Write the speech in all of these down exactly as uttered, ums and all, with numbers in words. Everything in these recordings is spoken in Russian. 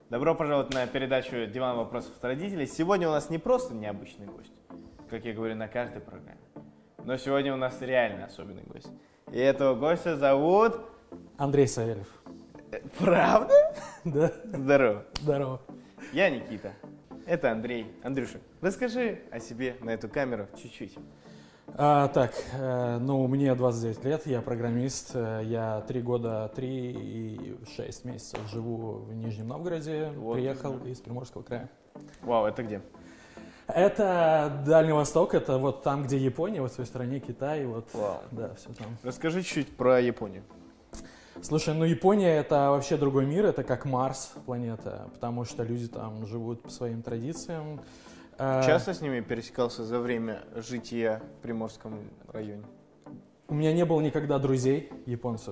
Добро пожаловать на передачу «Диван вопросов от родителей». Сегодня у нас не просто необычный гость, как я говорю на каждой программе, но сегодня у нас реально особенный гость. И этого гостя зовут... Андрей Савельев. Правда? Да. Здорово. Здорово. Я Никита. Это Андрей. Андрюша, расскажи о себе на эту камеру чуть-чуть. А, так, э, ну, мне двадцать девять лет, я программист, э, я три года, три и шесть месяцев живу в Нижнем Новгороде, Вот. Приехал из Приморского края. Вау, это где? Это Дальний Восток, это вот там, где Япония, вот в той стороне Китай, вот, Вау. да, все там. Расскажи чуть про Японию. Слушай, ну Япония это вообще другой мир, это как Марс планета, потому что люди там живут по своим традициям. Часто с ними пересекался за время жития в Приморском районе? У меня не было никогда друзей японцев.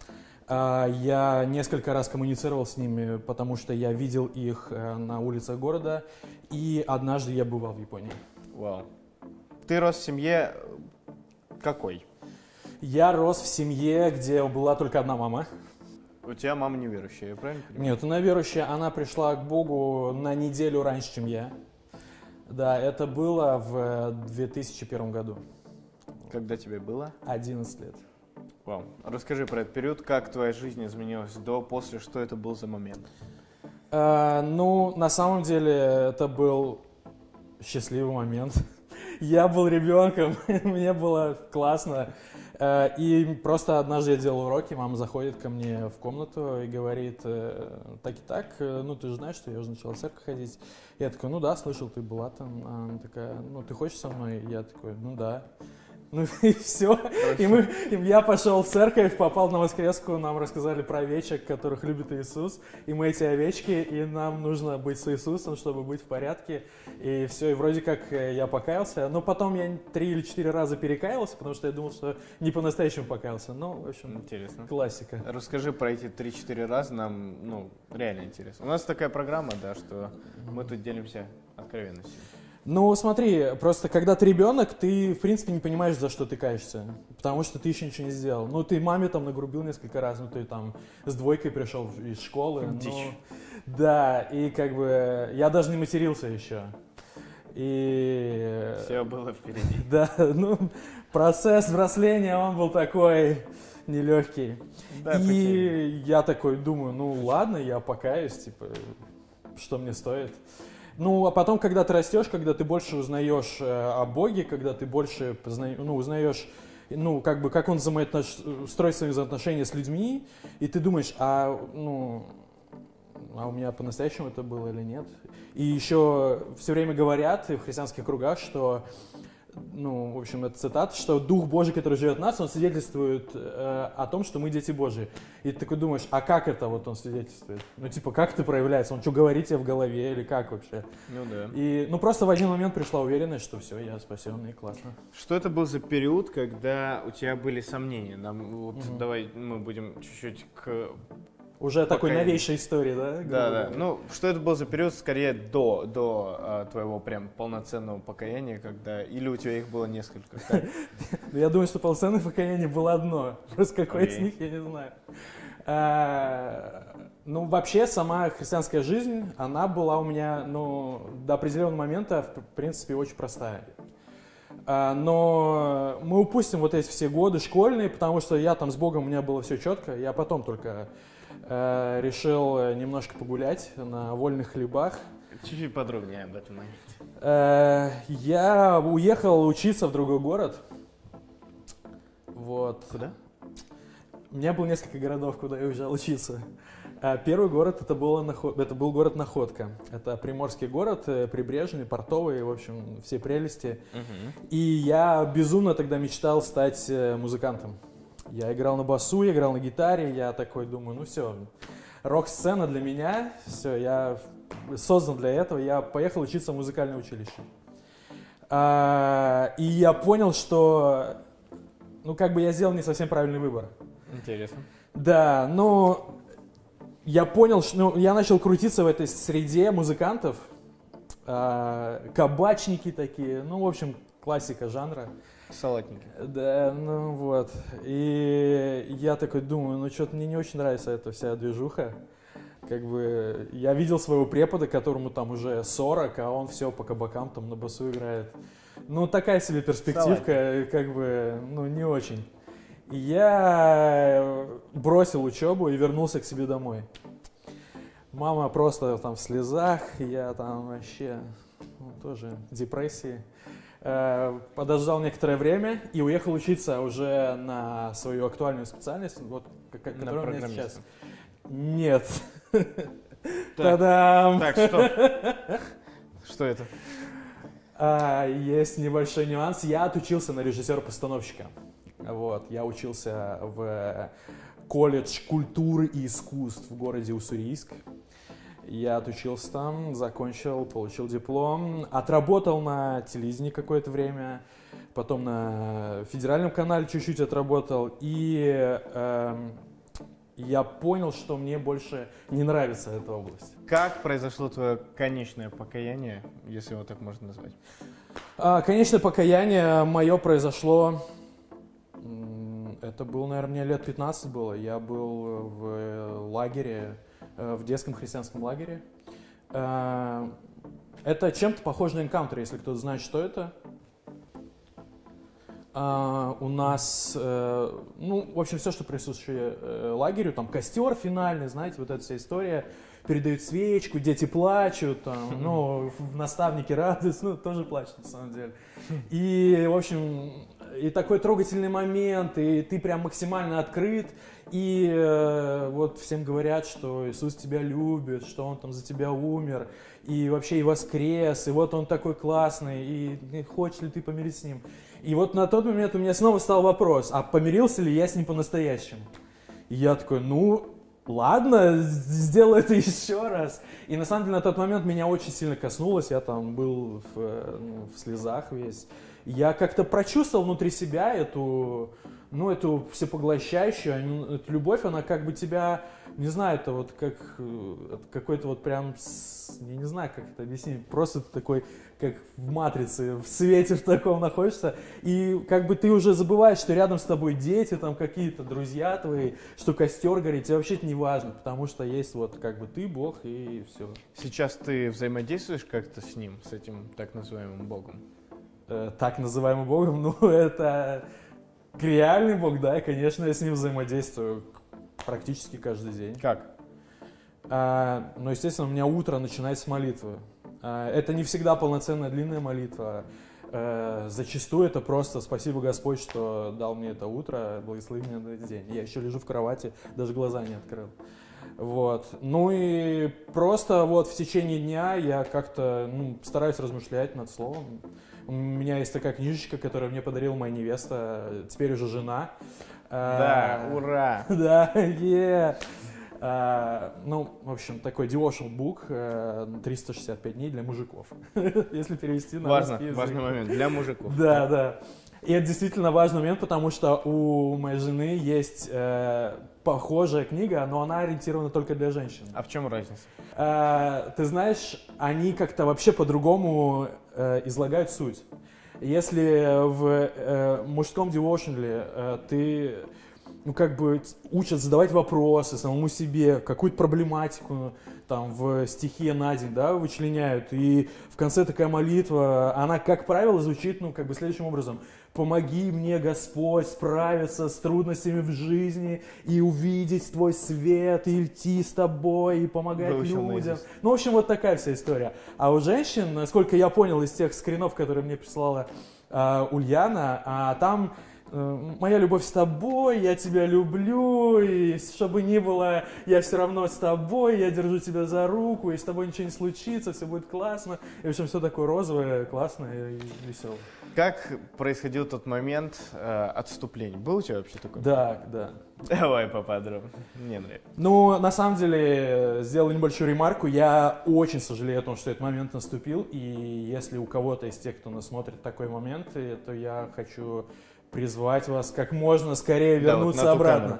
Я несколько раз коммуницировал с ними, потому что я видел их на улицах города, и однажды я бывал в Японии. Вау. Ты рос в семье какой? Я рос в семье, где была только одна мама. У тебя мама неверующая, я правильно понимаю? Нет, она верующая, она пришла к Богу на неделю раньше, чем я. Да, это было в две тысячи первом году. Когда тебе было? одиннадцать лет. Вау. Расскажи про этот период, как твоя жизнь изменилась до, после, что это был за момент? А, ну, на самом деле, это был счастливый момент. Я был ребенком, мне было классно. И просто однажды я делал уроки, мама заходит ко мне в комнату и говорит: так и так, ну ты же знаешь, что я уже начала в церковь ходить. Я такой: ну да, слышал, ты была там. А она такая: ну ты хочешь со мной? Я такой: ну да. Ну и все. И, мы, и я пошел в церковь, попал на воскреску, нам рассказали про овечек, которых любит Иисус. И мы эти овечки, и нам нужно быть с Иисусом, чтобы быть в порядке. И все, и вроде как я покаялся. Но потом я три или четыре раза перекаялся, потому что я думал, что не по-настоящему покаялся. Ну, в общем, интересно. Классика. Расскажи про эти три-четыре раза, нам, ну, реально интересно. У нас такая программа, да, что мы тут делимся откровенностью. Ну, смотри, просто когда ты ребенок, ты, в принципе, не понимаешь, за что ты каешься, потому что ты еще ничего не сделал. Ну, ты маме там нагрубил несколько раз, ну, ты там с двойкой пришел из школы. Дичь. Ну, да, и как бы я даже не матерился еще. И... Все было впереди. Да, ну, процесс взросления, он был такой нелегкий. Да, и потерян. я такой думаю: ну, ладно, я покаюсь, типа, что мне стоит. Ну, а потом, когда ты растешь, когда ты больше узнаешь э, о Боге, когда ты больше позна... ну, узнаешь, ну, как бы, как Он взаимоотнош... строит свои взаимоотношения с людьми, и ты думаешь: а, ну, а у меня по-настоящему это было или нет? И еще все время говорят в христианских кругах, что, ну, в общем, это цитата, что Дух Божий, который живет в нас, Он свидетельствует э, о том, что мы дети Божьи. И ты такой думаешь: а как это вот Он свидетельствует? Ну, типа, как это проявляется? Он что, говорит тебе в голове или как вообще? Ну да. И, ну, просто в один момент пришла уверенность, что все, я спасенный, классно. Что это был за период, когда у тебя были сомнения? Нам, вот, Мгм. давай мы будем чуть-чуть к... Уже такой Пока- новейшей истории, да? Да, да. Ну, что это был за период, скорее, до, до а, твоего прям полноценного покаяния, когда... Или у тебя их было несколько? Как? Ну, я думаю, что полноценное покаяние было одно. Просто какое из Окей. них, я не знаю. А, ну, вообще, сама христианская жизнь, она была у меня, ну, до определенного момента, в принципе, очень простая. А, но мы упустим вот эти все годы школьные, потому что я там с Богом, у меня было все четко. Я потом только э, решил немножко погулять на вольных хлебах. Чуть-чуть подробнее об этом моменте. Э, я уехал учиться в другой город. Вот. Куда? У меня было несколько городов, куда я уезжал учиться. А Первый город это, было, Наход- это был город Находка. Это приморский город, э, прибрежный, портовый, в общем, все прелести. Угу. И я безумно тогда мечтал стать э, музыкантом. Я играл на басу, я играл на гитаре, я такой думаю: ну все, рок-сцена для меня, все, я создан для этого, я поехал учиться в музыкальное училище. А, и я понял, что, ну, как бы я сделал не совсем правильный выбор. Интересно. Да, но я понял, что ну, я начал крутиться в этой среде музыкантов, а, кабачники такие, ну, в общем, классика жанра. Салатники. Да, ну вот. И я такой думаю: ну что-то мне не очень нравится эта вся движуха. как бы, я видел своего препода, которому там уже сорок, а он все по кабакам там на басу играет. Ну, такая себе перспективка, как бы, ну, не очень. И я бросил учебу и вернулся к себе домой. Мама просто там в слезах, я там вообще, ну, тоже в депрессии. Подождал некоторое время и уехал учиться уже на свою актуальную специальность, вот, которая у меня сейчас. Нет. Та-дам! Так, что? Что это? А, есть небольшой нюанс. Я отучился на режиссера-постановщика. Вот, я учился в колледж культуры и искусств в городе Уссурийск. Я отучился там, закончил, получил диплом, отработал на телевидении какое-то время, потом на федеральном канале чуть-чуть отработал, и э, я понял, что мне больше не нравится эта область. Как произошло твое конечное покаяние, если его так можно назвать? А, конечное покаяние мое произошло, это было, наверное, мне лет пятнадцать было, я был в лагере, в детском христианском лагере. Это чем-то похоже на Encounter, если кто-то знает, что это. У нас, ну, в общем, все, что присутствует лагерю, там костер финальный, знаете, вот эта вся история, передают свечку, дети плачут, там, ну, наставники радуются, ну, тоже плачут, на самом деле. И, в общем, и такой трогательный момент, и ты прям максимально открыт, и э, вот всем говорят, что Иисус тебя любит, что Он там за тебя умер, и вообще и воскрес, и вот Он такой классный, и, и хочешь ли ты помириться с Ним. И вот на тот момент у меня снова стал вопрос, а помирился ли я с Ним по-настоящему? И я такой, ну, ладно, сделаю это еще раз. И на самом деле на тот момент меня очень сильно коснулось, я там был в, ну, в слезах весь. Я как-то прочувствовал внутри себя эту, ну, эту всепоглощающую, эту любовь, она как бы тебя, не знаю, это вот как какой-то вот прям, я не знаю, как это объяснить, просто ты такой, как в матрице, в свете в таком находишься, и как бы ты уже забываешь, что рядом с тобой дети, там какие-то друзья твои, что костер горит, тебе вообще это не важно, потому что есть вот как бы ты, Бог, и все. Сейчас ты взаимодействуешь как-то с Ним, с этим так называемым Богом? Так называемым Богом, ну, это реальный Бог, да, и, конечно, я с ним взаимодействую практически каждый день. Как? А, ну, естественно, у меня утро начинается с молитвы. А, это не всегда полноценная длинная молитва. А, зачастую это просто «Спасибо, Господь, что дал мне это утро, благослови меня на этот день». Я еще лежу в кровати, даже глаза не открыл. Вот. Ну и просто вот в течение дня я как-то, ну, стараюсь размышлять над словом. У меня есть такая книжечка, которую мне подарила моя невеста, теперь уже жена. Да, а, ура! Да, yeah. а, ну, в общем, такой devotional book, триста шестьдесят пять дней для мужиков, если перевести на Важно, русский язык. важный момент для мужиков. Да, да. И это действительно важный момент, потому что у моей жены есть э, похожая книга, но она ориентирована только для женщин. А в чем разница? Э, ты знаешь, они как-то вообще по-другому э, излагают суть. Если в э, мужском девошнле э, ты, ну, как бы учат задавать вопросы самому себе, какую-то проблематику там в стихе на день, да, вычленяют, и в конце такая молитва, она, как правило, звучит, ну, как бы следующим образом: «Помоги мне, Господь, справиться с трудностями в жизни и увидеть Твой свет, и идти с Тобой, и помогать людям». Наизусть. Ну, в общем, вот такая вся история. А у женщин, насколько я понял из тех скринов, которые мне прислала э, Ульяна, а, там «Моя любовь с тобой, я тебя люблю, и чтобы ни было, я все равно с тобой, я держу тебя за руку, и с тобой ничего не случится, все будет классно». И, в общем, все такое розовое, классное и веселое. Как происходил тот момент э, отступления? Был у тебя вообще такой? Да, да. Давай поподробнее. Мне нравится. Ну, на самом деле, сделал небольшую ремарку. Я очень сожалею о том, что этот момент наступил. И если у кого-то из тех, кто нас смотрит, такой момент, то я хочу призвать вас как можно скорее вернуться да, вот обратно.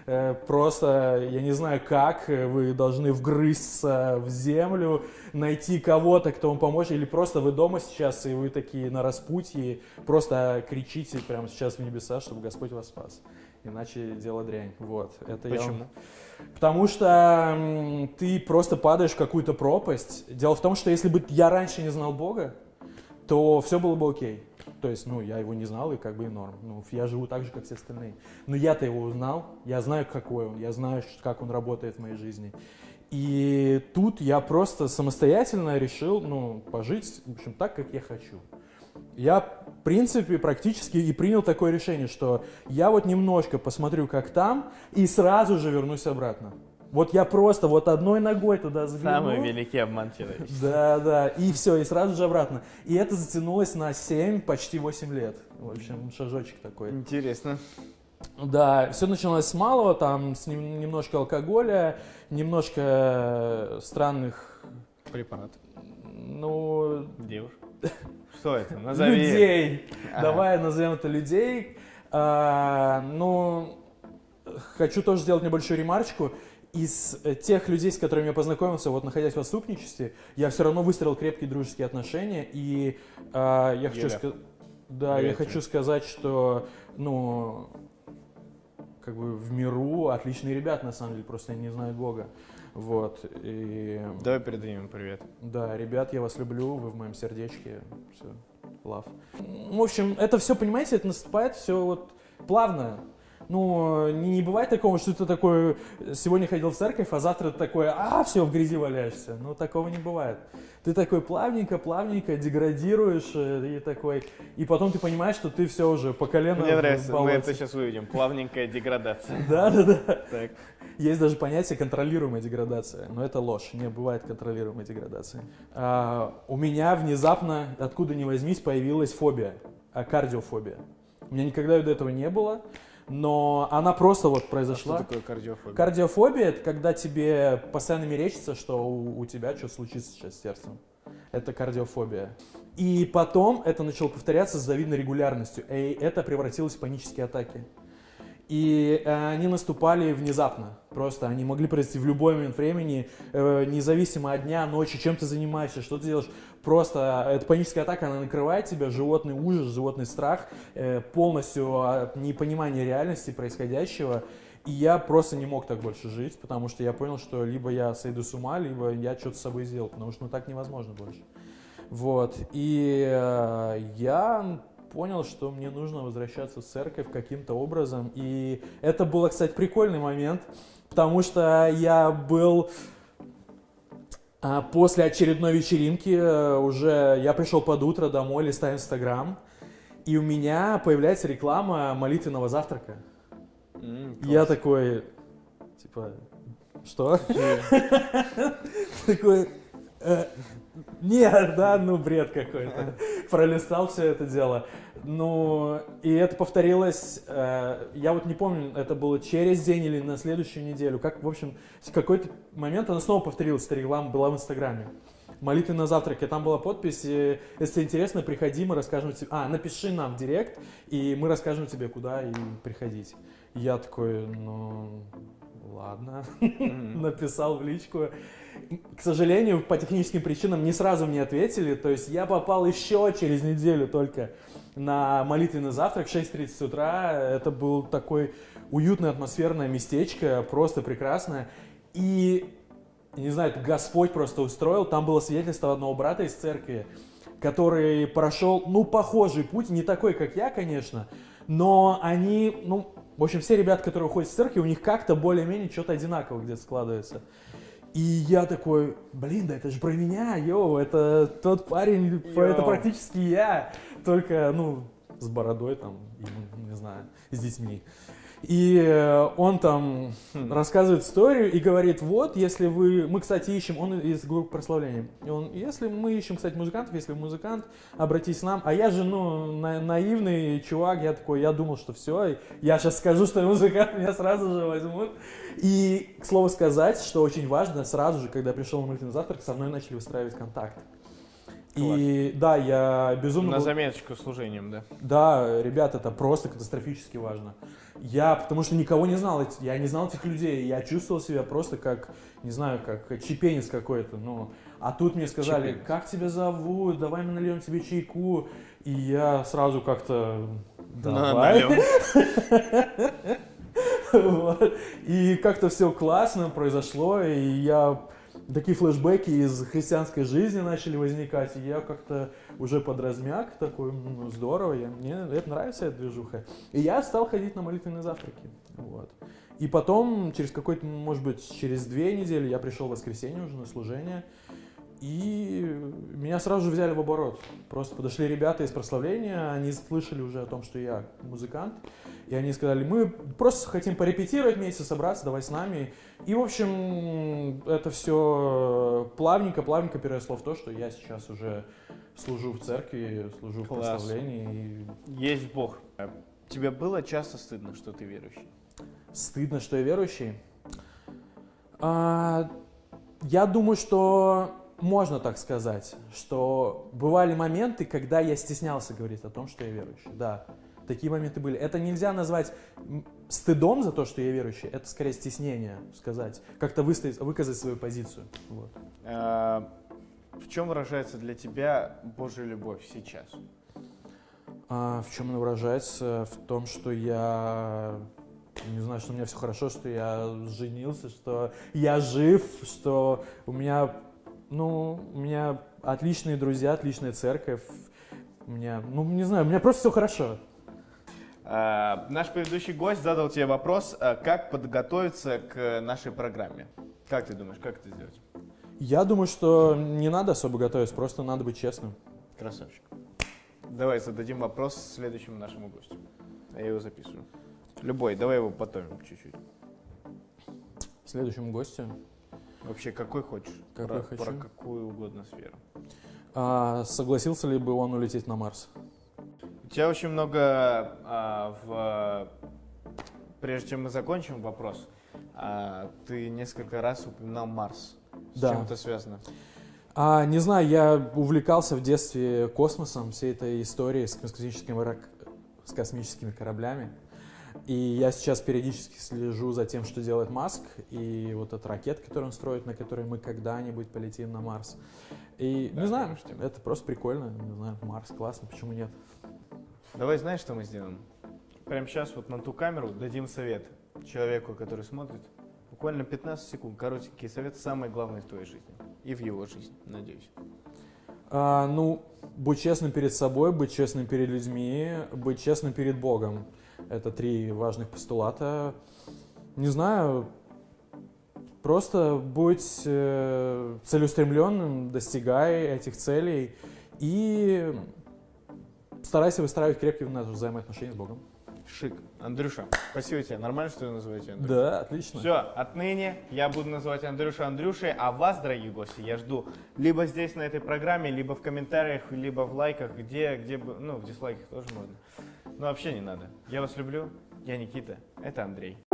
Просто, я не знаю как, вы должны вгрызться в землю, найти кого-то, кто вам поможет, или просто вы дома сейчас, и вы такие на распутье, просто кричите прямо сейчас в небеса, чтобы Господь вас спас. иначе дело дрянь. Вот, это Почему? я вам... Потому что м, ты просто падаешь в какую-то пропасть. Дело в том, что если бы я раньше не знал Бога, то все было бы окей. То есть, ну, я его не знал, и как бы и норм. Ну, я живу так же, как все остальные. Но я-то его узнал, я знаю, какой он, я знаю, как он работает в моей жизни. И тут я просто самостоятельно решил, ну, пожить, в общем, так, как я хочу. Я, в принципе, практически и принял такое решение, что я вот немножко посмотрю, как там, и сразу же вернусь обратно. Вот я просто вот одной ногой туда сбегу. Самый великий обман человечества. Да, да, и все, и сразу же обратно. И это затянулось на семь, почти восемь лет. В общем, шажочек такой. Интересно. Да, все началось с малого, там с нем- немножко алкоголя, немножко странных, Препарат. ну, Девушка. Что это? Назови. людей. Ага. Давай назовем это людей. А, ну, хочу тоже сделать небольшую ремарочку. Из э, тех людей, с которыми я познакомился, вот находясь в отступничестве, я все равно выстроил крепкие дружеские отношения. И а, я хочу Юля. сказать, да, Привет я хочу тебе. сказать, что, ну, как бы в миру отличные ребята, на самом деле, просто они не знают Бога. Вот. И Давай передадим им привет. да, ребят, я вас люблю, вы в моем сердечке. Все, love. В общем, это все, понимаете, это наступает все вот плавно. Ну, не, не бывает такого, что ты такой, сегодня ходил в церковь, а завтра ты такой, а, все, в грязи валяешься. Ну, такого не бывает. Ты такой плавненько, плавненько деградируешь, э, и такой, и потом ты понимаешь, что ты все уже по колено Мне в нравится, мы болоте. это сейчас выведем. Плавненькая деградация. Да, да, да. Так. Есть даже понятие контролируемая деградация, но это ложь, не бывает контролируемой деградации. А, у меня внезапно, откуда ни возьмись, появилась фобия, а, кардиофобия. У меня никогда ее до этого не было, но она просто вот произошла. Что такое кардиофобия? Кардиофобия – это когда тебе постоянно мерещится, что у, у тебя что-то случится сейчас с сердцем. Это кардиофобия. И потом это начало повторяться с завидной регулярностью, и это превратилось в панические атаки. И э, они наступали внезапно. Просто они могли произойти в любой момент времени, э, независимо от дня, ночи, чем ты занимаешься, что ты делаешь. Просто эта паническая атака, она накрывает тебя, животный ужас, животный страх, э, полностью от непонимания реальности происходящего. И я просто не мог так больше жить, потому что я понял, что либо я сойду с ума, либо я что-то с собой сделал, потому что ну так невозможно больше. Вот. И э, я понял, что мне нужно возвращаться в церковь каким-то образом. И это был, кстати, прикольный момент, потому что я был а, после очередной вечеринки, а, уже я пришел под утро домой, листаю Инстаграм, и у меня появляется реклама молитвенного завтрака. М, И я класс. такой, типа, что? Такой, э, нет, да, ну бред какой-то. Пролистал все это дело. Ну, и это повторилось, э, я вот не помню, это было через день или на следующую неделю. Как, в общем, в какой-то момент она снова повторилась, эта реклама была в Инстаграме. Молитвы на завтраке, там была подпись, э, если интересно, приходи, мы расскажем тебе, а, напиши нам в директ, и мы расскажем тебе, куда и приходить. И я такой, ну, ладно, написал в личку. К сожалению, по техническим причинам не сразу мне ответили, то есть я попал еще через неделю только на молитвенный завтрак в шесть тридцать утра. Это был такой уютное атмосферное местечко, просто прекрасное. И, не знаю, это Господь просто устроил. Там было свидетельство одного брата из церкви, который прошел, ну, похожий путь, не такой, как я, конечно, но они, ну, в общем, все ребята, которые уходят в церковь, у них как-то более-менее что-то одинаково где-то складывается. И я такой, блин, да это же про меня, йоу, это тот парень, Йоу. это практически я, только, ну, с бородой там, и, не знаю, с детьми. И э, он там Хм. рассказывает историю и говорит, вот, если вы, мы, кстати, ищем, он из группы прославления, и он, если мы ищем, кстати, музыкантов, если вы музыкант, обратитесь к нам, а я же, ну, на- наивный чувак, я такой, я думал, что все, я сейчас скажу, что я музыкант, меня сразу же возьмут. И, к слову сказать, что очень важно, сразу же, когда я пришел на молитвенный завтрак, со мной начали выстраивать контакт. И да, я безумно... На был- заметочку служением, да. Да, ребят, это просто катастрофически важно. Я, потому что никого не знал, эти- я не знал этих людей, я чувствовал себя просто как, не знаю, как чепенец какой-то, ну. А тут мне сказали, Чепенец. как тебя зовут, давай мы нальем тебе чайку. И я сразу как-то, На- давай. налем. Вот. И как-то все классно произошло, и я... Такие флешбеки из христианской жизни начали возникать, и я как-то уже подразмяк такой, ну, здорово, я, мне это нравится, эта движуха. И я стал ходить на молитвенные завтраки. Вот. И потом, через какой-то, может быть, через две недели я пришел в воскресенье уже на служение, и меня сразу же взяли в оборот. Просто подошли ребята из прославления, они слышали уже о том, что я музыкант, и они сказали, мы просто хотим порепетировать вместе, собраться, давай с нами. И, в общем, это все плавненько-плавненько переросло в то, что я сейчас уже служу в церкви, служу Класс. в прославлении. Есть Бог. Тебе было часто стыдно, что ты верующий? Стыдно, что я верующий? А, я думаю, что можно так сказать, что бывали моменты, когда я стеснялся говорить о том, что я верующий. Да, такие моменты были. Это нельзя назвать стыдом за то, что я верующий. Это скорее стеснение сказать, как-то выставить, выказать свою позицию. Вот. А, в чем выражается для тебя Божья любовь сейчас? А, в чем она выражается? В том, что я... Не знаю, что у меня все хорошо, что я женился, что я жив, что у меня, ну, у меня отличные друзья, отличная церковь. У меня, ну, не знаю, у меня просто все хорошо. А, наш предыдущий гость задал тебе вопрос, а, как подготовиться к нашей программе. Как ты думаешь, как это сделать? Я думаю, что не надо особо готовиться, просто надо быть честным. Красавчик. Давай зададим вопрос следующему нашему гостю. Я его записываю. Любой, давай его потомим чуть-чуть. Следующему гостю. Вообще, какой хочешь? Какой про, хочу? про какую угодно сферу. А, согласился ли бы он улететь на Марс? У тебя очень много а, в... Прежде чем мы закончим вопрос, а, ты несколько раз упоминал Марс. С Да. чем это связано? А, не знаю, я увлекался в детстве космосом, всей этой историей с космическими, рак- с космическими кораблями. И я сейчас периодически слежу за тем, что делает Маск, и вот эта ракета, которую он строит, на которой мы когда-нибудь полетим на Марс. И, Да, не знаю, конечно. это просто прикольно, не знаю, Марс классно, почему нет? Давай, знаешь, что мы сделаем? Прямо сейчас вот на ту камеру дадим совет человеку, который смотрит. Буквально пятнадцать секунд, коротенький совет, самое главное в твоей жизни. И в его жизни, надеюсь. А, ну, быть честным перед собой, быть честным перед людьми, быть честным перед Богом. Это три важных постулата. Не знаю, просто будь э, целеустремленным, достигай этих целей и старайся выстраивать крепкие взаимоотношения с Богом. Шик. Андрюша, спасибо тебе. Нормально, что вы называете Андрюша? Да, отлично. Все, отныне я буду называть Андрюша Андрюшей, а вас, дорогие гости, я жду либо здесь на этой программе, либо в комментариях, либо в лайках, где, где бы, ну, в дизлайках тоже можно. Но вообще не надо. Я вас люблю. Я Никита. Это Андрей.